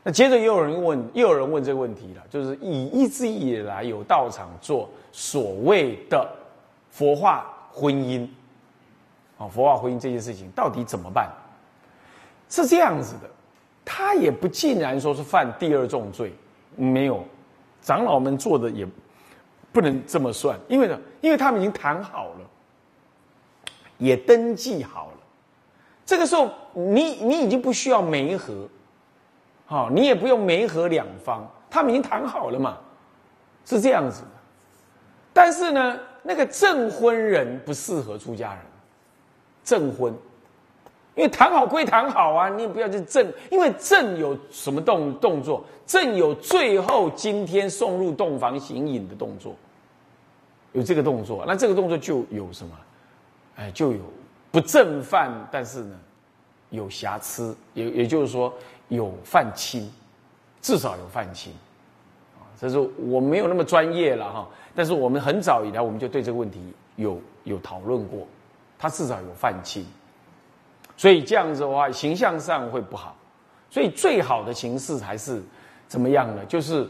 那接着又有人问这个问题了，就是一直以来有道场做所谓的佛化婚姻，佛化婚姻这件事情到底怎么办？是这样子的，他也不尽然说是犯第二重罪，没有，长老们做的也不能这么算，因为呢，因为他们已经谈好了，也登记好了，这个时候你已经不需要媒合。你也不用媒合两方，他们已经谈好了嘛，是这样子的。但是呢，那个证婚人不适合出家人，证婚，因为谈好归谈好啊，你也不要去证，因为证有什么动作？证有最后今天送入洞房行引的动作，有这个动作，那这个动作就有什么？就有不正犯，但是呢，有瑕疵，也就是说。有犯亲，至少有犯亲，这是我没有那么专业了哈。但是我们很早以来我们就对这个问题有讨论过，他至少有犯亲，所以这样子的话形象上会不好。所以最好的形式还是怎么样呢？就是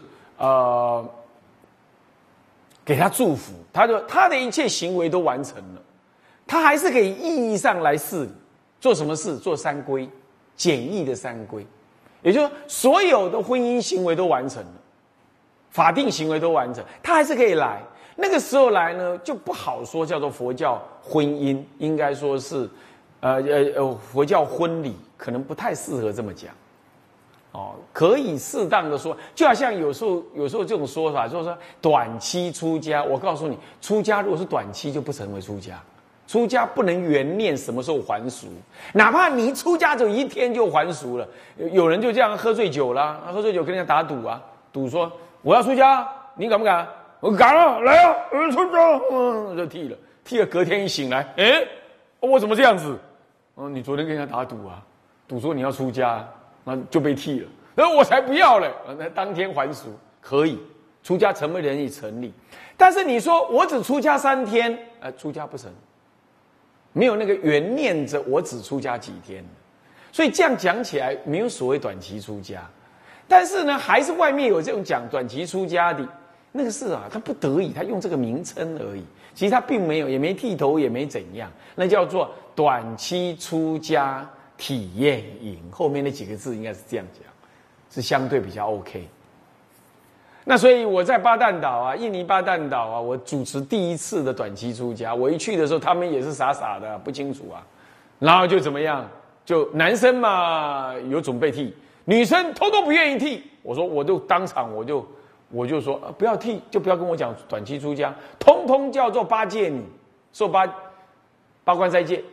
给他祝福，他的一切行为都完成了，他还是可以意义上来事理，做什么事？做三规，简易的三规。也就是说，所有的婚姻行为都完成了，法定行为都完成，他还是可以来。那个时候来呢，就不好说叫做佛教婚姻，应该说是，佛教婚礼，可能不太适合这么讲。可以适当的说，就好像有时候这种说法，就是说短期出家。我告诉你，出家如果是短期，就不成为出家。出家不能缘念什么时候还俗，哪怕你出家走一天就还俗了。有人就这样喝醉酒了，喝醉酒跟人家打赌啊，赌说我要出家，你敢不敢？我敢了，来啊，出家，就剃了，隔天一醒来，我怎么这样子？你昨天跟人家打赌啊，赌说你要出家，那就被剃了，那我才不要嘞，那当天还俗可以，出家成为人已成立。但是你说我只出家3天，出家不成。没有那个缘念着我只出家几天，所以这样讲起来没有所谓短期出家，但是呢，还是外面有这种讲短期出家的，那个是他不得已，他用这个名称而已，其实他并没有，也没剃头，也没怎样，那叫做短期出家体验营，后面那几个字应该是这样讲，是相对比较 OK。那所以我在巴旦岛啊，印尼巴旦岛啊，我主持第一次的短期出家。我一去的时候，他们也是傻傻的，不清楚啊。然后就怎么样？就男生嘛有准备剃，女生通通不愿意剃。我说我就当场我就说不要剃，就不要跟我讲短期出家，通通叫做八戒女，受八关斋戒。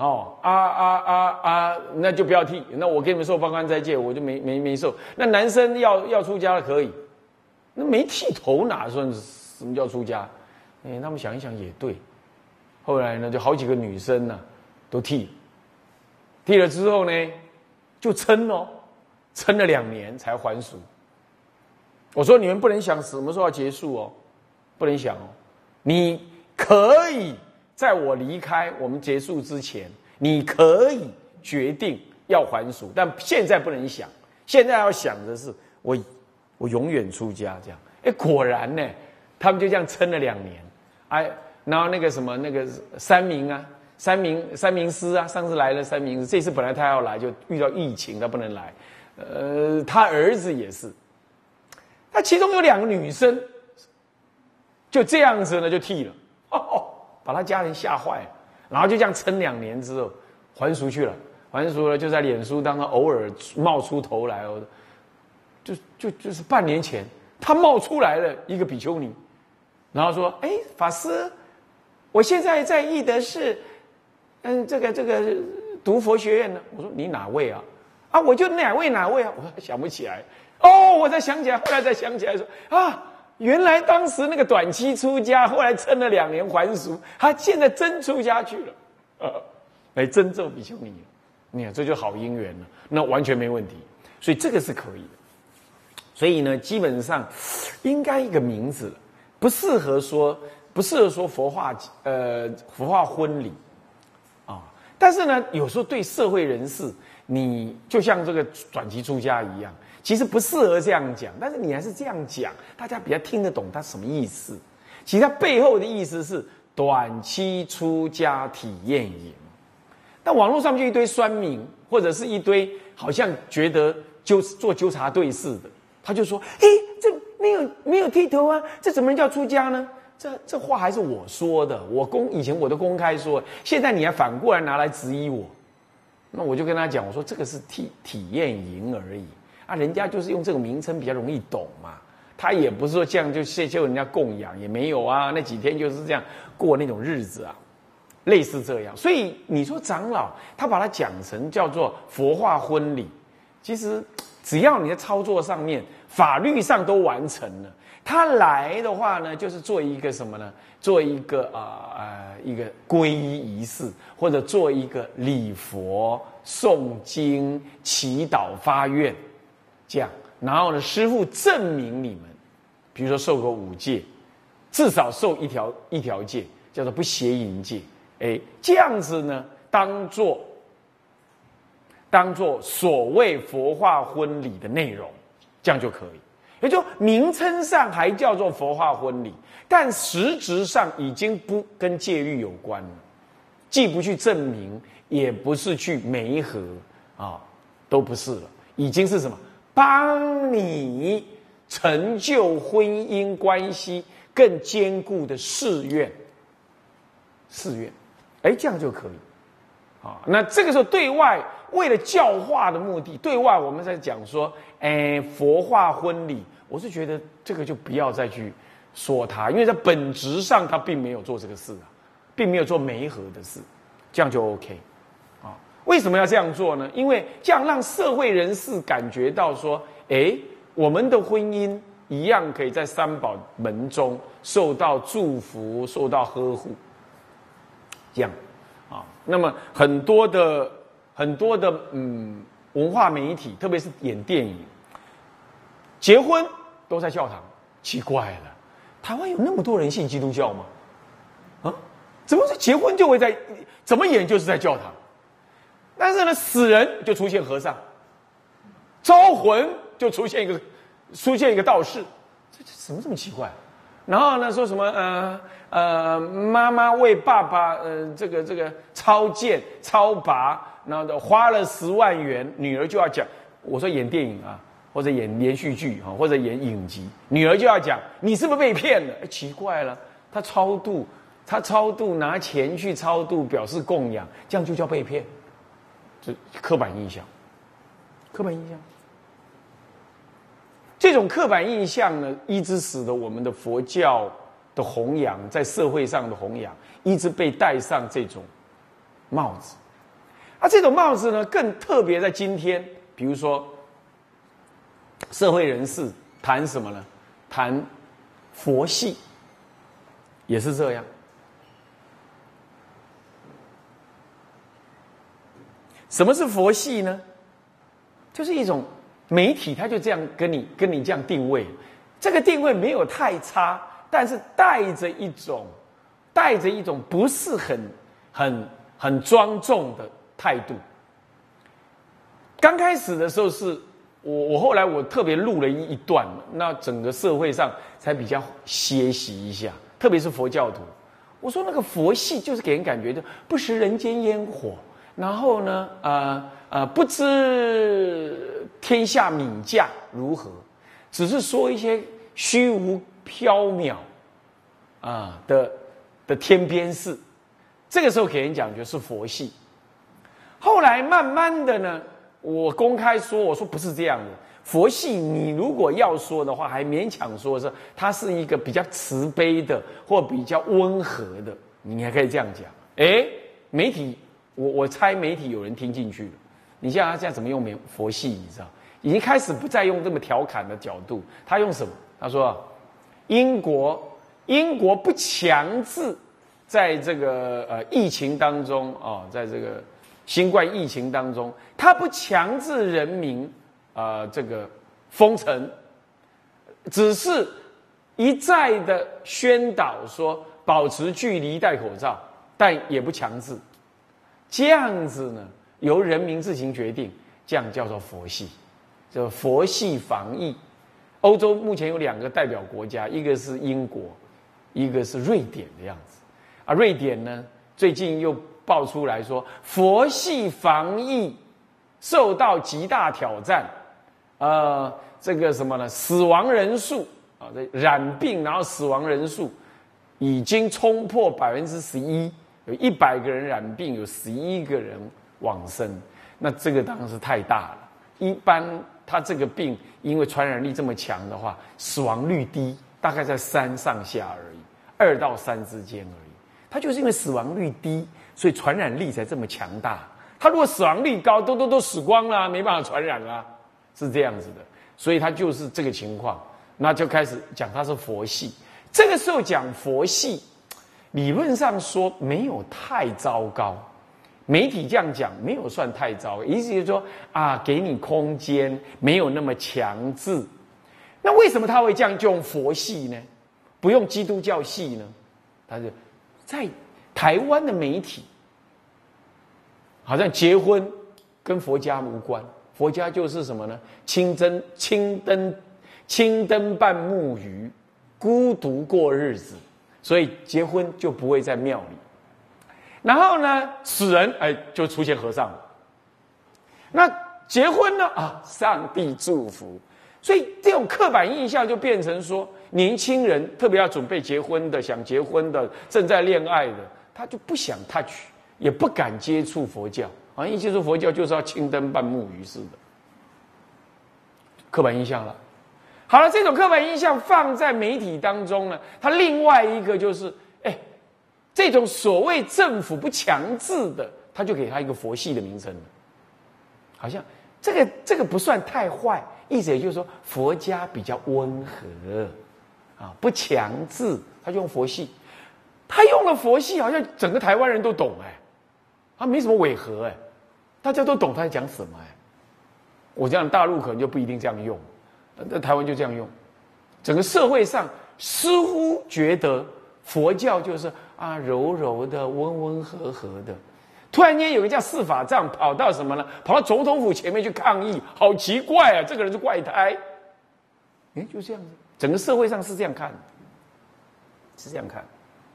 那就不要剃。那我给你们受八关斋戒，我就没受。那男生要出家了可以。那没剃头哪算什么叫出家？他们想一想也对。后来呢，就好几个女生呢都剃了之后呢，就撑了2年才还俗。我说你们不能想什么时候要结束哦，不能想哦。你可以在我离开我们结束之前，你可以决定要还俗，但现在不能想。现在要想的是我永远出家这样，果然呢，他们就这样撑了2年，然后那个什么那个三明师啊，上次来了三明师，这次本来他要来，就遇到疫情，他不能来，他儿子也是，那其中有2个女生，就这样子呢就剃了，把他家人吓坏了，然后就这样撑2年之后还俗去了，还俗了就在脸书当中偶尔冒出头来哦。就是半年前，他冒出来了一个比丘尼，然后说：“法师，我现在在义德寺，这个读佛学院呢。”我说：“你哪位啊？”我就哪位啊？我想不起来。我才想起来，后来才想起来说原来当时那个短期出家，后来撑了2年还俗，他现在真出家去了，真做比丘尼了。你看，这就好姻缘了，那完全没问题。所以这个是可以的。所以呢，基本上应该一个名字，不适合说佛化婚礼但是呢，有时候对社会人士，你就像这个短期出家一样， 其实不适合这样讲，但是你还是这样讲，大家比较听得懂它什么意思。其实它背后的意思是短期出家体验营。但网络上就一堆酸民，或者是一堆好像觉得做纠察队似的，他就说：“嘿，这没有剃头啊，这怎么能叫出家呢？”这话还是我说的，以前我都公开说，现在你还反过来拿来质疑我，那我就跟他讲，我说这个是体验营而已啊，人家就是用这个名称比较容易懂嘛，他也不是说这样就谢人家供养，也没有啊，那几天就是这样过那种日子啊，类似这样。所以你说长老他把它讲成叫做佛化婚礼，其实只要你在操作上面法律上都完成了。他来的话呢，就是做一个什么呢？做一个一个皈依仪式，或者做一个礼佛、诵经、祈祷、发愿，这样。然后呢，师父证明你们，比如说受个5戒，至少受一条戒，叫做不邪淫戒。这样子呢，当做所谓佛化婚礼的内容，这样就可以。也就名称上还叫做佛化婚礼，但实质上已经不跟戒律有关了，既不去证明，也不是去媒合啊，都不是了，已经是什么？帮你成就婚姻关系更坚固的誓愿，这样就可以啊。那这个时候对外为了教化的目的，对外我们在讲说，佛化婚礼。我是觉得这个就不要再去说它，因为在本质上他并没有做这个事啊，并没有做媒合的事，这样就 OK 啊。为什么要这样做呢？因为这样让社会人士感觉到说，我们的婚姻一样可以在三宝门中受到祝福、受到呵护，这样啊。那么很多的文化媒体，特别是演电影，结婚都在教堂，奇怪了，台湾有那么多人信基督教吗？啊，怎么是结婚就会怎么演就是在教堂？但是呢，死人就出现和尚，招魂就出现一个道士，这怎么这么奇怪？然后呢，说什么妈妈为爸爸这个超荐超拔，然后花了10万元，女儿就要讲，我说演电影啊。或者演连续剧啊，或者演影集，女儿就要讲你是不是被骗了？奇怪了，他超度拿钱去超度表示供养，这样就叫被骗，这刻板印象。这种刻板印象呢，一直使得我们的佛教的弘扬，在社会上的弘扬，一直被戴上这种帽子。这种帽子呢，更特别在今天，比如说。社会人士谈什么呢？谈佛系，也是这样。什么是佛系呢？就是一种媒体，他就这样跟你这样定位，这个定位没有太差，但是带着一种不是很庄重的态度。刚开始的时候是。我后来我特别录了一段，那整个社会上才比较歇息一下，特别是佛教徒。我说那个佛系就是给人感觉就不食人间烟火，然后呢，不知天下米价如何，只是说一些虚无缥缈的天边事。这个时候给人讲就是佛系。后来慢慢的呢。我公开说，我说不是这样的。佛系，你如果要说的话，还勉强说是它是一个比较慈悲的，或比较温和的，你还可以这样讲。媒体，我猜媒体有人听进去了。你像他现在怎么用佛系，你知道？已经开始不再用这么调侃的角度，他用什么？他说，英国不强制在这个疫情当中在这个。新冠疫情当中，他不强制人民这个封城，只是一再的宣导说保持距离、戴口罩，但也不强制。这样子呢，由人民自行决定，这样叫做佛系。 叫佛系防疫。欧洲目前有2个代表国家，一个是英国，一个是瑞典的样子。啊，瑞典呢最近又爆出来说，佛系防疫受到极大挑战。这个什么呢？死亡人数啊，染病然后死亡人数已经冲破11%，有100个人染病，有11个人往生。那这个当然是太大了。一般他这个病因为传染力这么强的话，死亡率低，大概在3上下而已，2到3之间而已。他就是因为死亡率低，所以传染力才这么强大。他如果死亡率高，都死光了，没办法传染了，是这样子的。所以他就是这个情况，那就开始讲他是佛系。这个时候讲佛系，理论上说没有太糟糕，媒体这样讲没有算太糟糕，意思就是说啊，给你空间，没有那么强制。那为什么他会这样就用佛系呢？不用基督教系呢？他就在台湾的媒体，好像结婚跟佛家无关。佛家就是什么呢？青灯伴木鱼，孤独过日子，所以结婚就不会在庙里。然后呢，死人就出现和尚了。那结婚呢上帝祝福。所以这种刻板印象就变成说，年轻人特别要准备结婚的、想结婚的、正在恋爱的，他就不想 touch， 也不敢接触佛教。一接触佛教就是要青灯伴木鱼似的，刻板印象了。好了，这种刻板印象放在媒体当中呢，它另外一个就是，这种所谓政府不强制的，他就给他一个佛系的名称了，好像这个不算太坏，意思也就是说佛家比较温和不强制，他就用佛系。他用了佛系，好像整个台湾人都懂他没什么违和大家都懂他在讲什么我讲大陆可能就不一定这样用，在台湾就这样用。整个社会上似乎觉得佛教就是柔柔的、温温和和的。突然间有个叫四法藏跑到什么呢？跑到总统府前面去抗议，好奇怪这个人是怪胎。就这样子，整个社会上是这样看的，是这样看。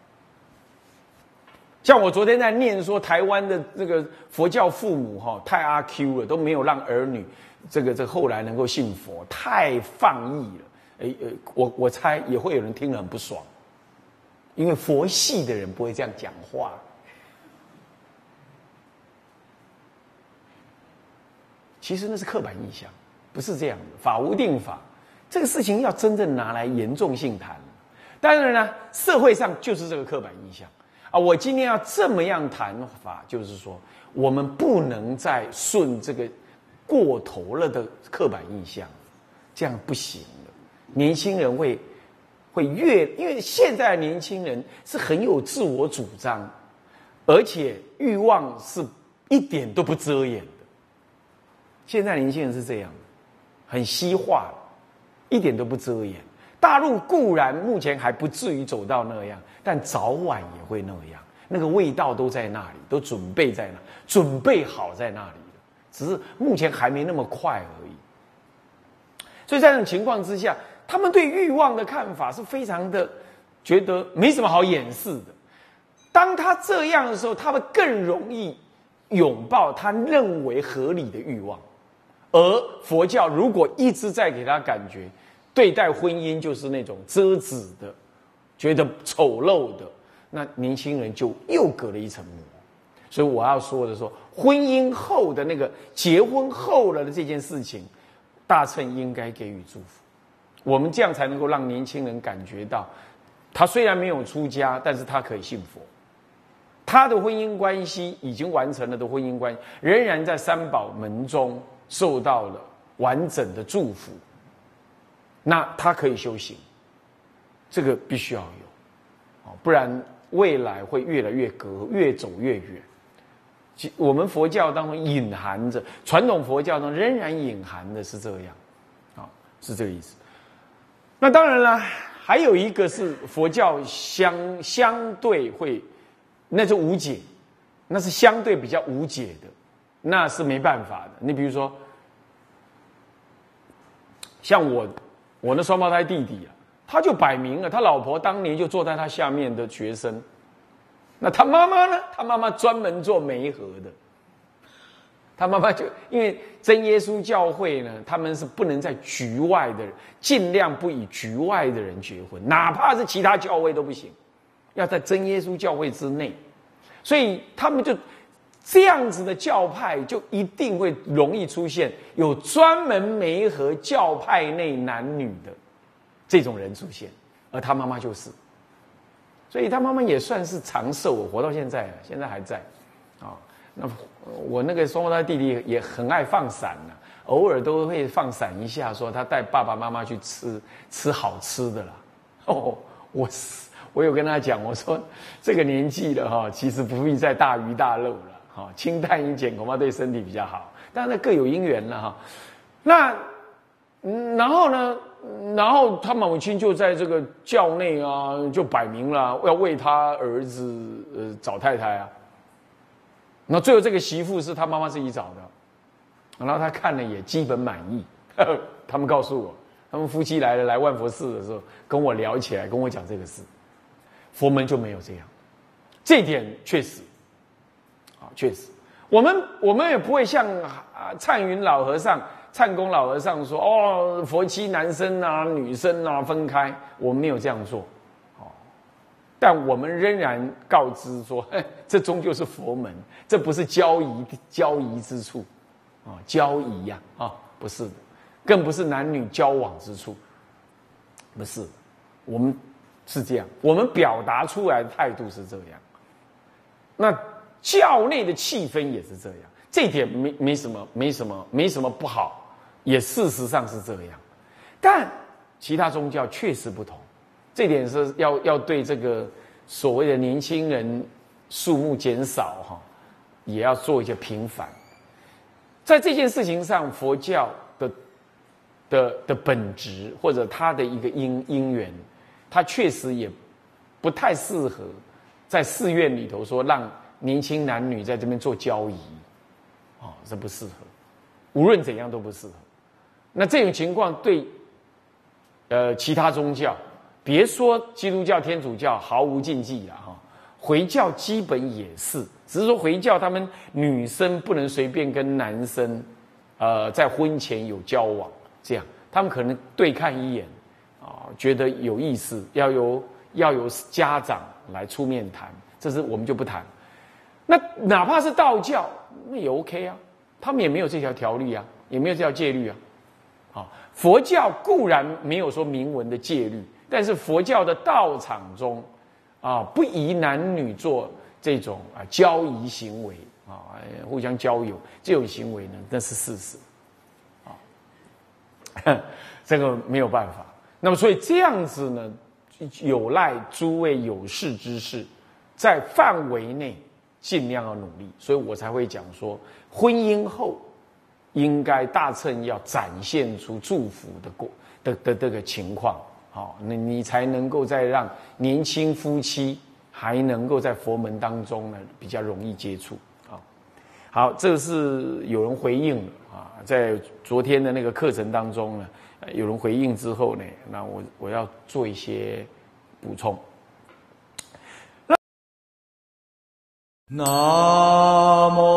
像我昨天在念说，台湾的这个佛教父母太阿 Q 了，都没有让儿女这个后来能够信佛，太放逸了。我猜也会有人听了很不爽，因为佛系的人不会这样讲话。其实那是刻板印象，不是这样的。法无定法，这个事情要真正拿来严重性谈。当然呢，社会上就是这个刻板印象。我今天要这么样谈法，就是说，我们不能再顺这个过头了的刻板印象，这样不行了。年轻人会因为现在的年轻人是很有自我主张，而且欲望是一点都不遮掩的。现在年轻人是这样的，很西化，一点都不遮掩。大陆固然目前还不至于走到那样，但早晚也会那样。那个味道都在那里，都准备在那，准备好在那里了，只是目前还没那么快而已。所以在这种情况之下，他们对欲望的看法是非常的觉得没什么好掩饰的。当他这样的时候，他们更容易拥抱他认为合理的欲望。而佛教如果一直在给他感觉对待婚姻就是那种遮止的，觉得丑陋的，那年轻人就又隔了一层膜。所以我要说的说，婚姻后的那个结婚后了的这件事情，大乘应该给予祝福。我们这样才能够让年轻人感觉到，他虽然没有出家，但是他可以信佛。他的婚姻关系已经完成了的婚姻关系，仍然在三宝门中受到了完整的祝福。那他可以修行，这个必须要有，不然未来会越来越隔，越走越远。我们佛教当中隐含着，传统佛教中仍然隐含的是这样，是这个意思。那当然了，还有一个是佛教相对会，那是无解，那是相对比较无解的，那是没办法的。你比如说， 像我那双胞胎弟弟啊，他就摆明了，他老婆当年就坐在他下面的学生。那他妈妈呢？他妈妈专门做媒合的。他妈妈就因为真耶稣教会呢，他们是不能在局外的人，尽量不以局外的人结婚，哪怕是其他教会都不行，要在真耶稣教会之内。所以他们就这样子的教派，就一定会容易出现有专门媒合教派内男女的这种人出现，而他妈妈就是，所以他妈妈也算是长寿，活到现在，现在还在，啊。那我那个双胞胎弟弟也很爱放闪呢，偶尔都会放闪一下，说他带爸爸妈妈去吃好吃的啦。哦，我有跟他讲，我说这个年纪了哈，其实不必再大鱼大肉了哈，清淡一点恐怕对身体比较好。但那各有因缘了哈。那然后呢，然后他母亲就在这个教内啊，就摆明了要为他儿子找太太啊。那最后这个媳妇是他妈妈自己找的，然后他看了也基本满意。他们告诉我，他们夫妻来万佛寺的时候跟我聊起来，跟我讲这个事。佛门就没有这样，这点确实，啊，确实，我们也不会像灿云老和尚、灿公老和尚说，哦，佛妻男生啊、女生啊分开，我们没有这样做。但我们仍然告知说，这终究是佛门，这不是交易之处，啊，交易呀，啊，不是的，更不是男女交往之处，不是的，我们是这样，我们表达出来的态度是这样，那教内的气氛也是这样，这一点没什么不好，也事实上是这样，但其他宗教确实不同。这点是要对这个所谓的年轻人数目减少哈，也要做一些平反。在这件事情上，佛教的本质或者它的一个因缘，它确实也不太适合在寺院里头说让年轻男女在这边做交易，哦，这不适合，无论怎样都不适合。那这种情况对其他宗教。别说基督教、天主教毫无禁忌了哈，回教基本也是，只是说回教他们女生不能随便跟男生，在婚前有交往，这样他们可能对看一眼，啊，觉得有意思，要由家长来出面谈，这是我们就不谈。那哪怕是道教，那也 OK 啊，他们也没有这条条例啊，也没有这条戒律啊，啊，佛教固然没有说明文的戒律。但是佛教的道场中，啊，不宜男女做这种交易行为啊，互相交友这种行为呢，那是事实，啊，这个没有办法。那么所以这样子呢，有赖诸位有识之士，在范围内尽量要努力。所以我才会讲说，婚姻后应该大乘要展现出祝福的这个情况。好，那你才能够再让年轻夫妻还能够在佛门当中呢比较容易接触啊。好，这是有人回应了啊，在昨天的那个课程当中呢，有人回应之后呢，那我要做一些补充。南无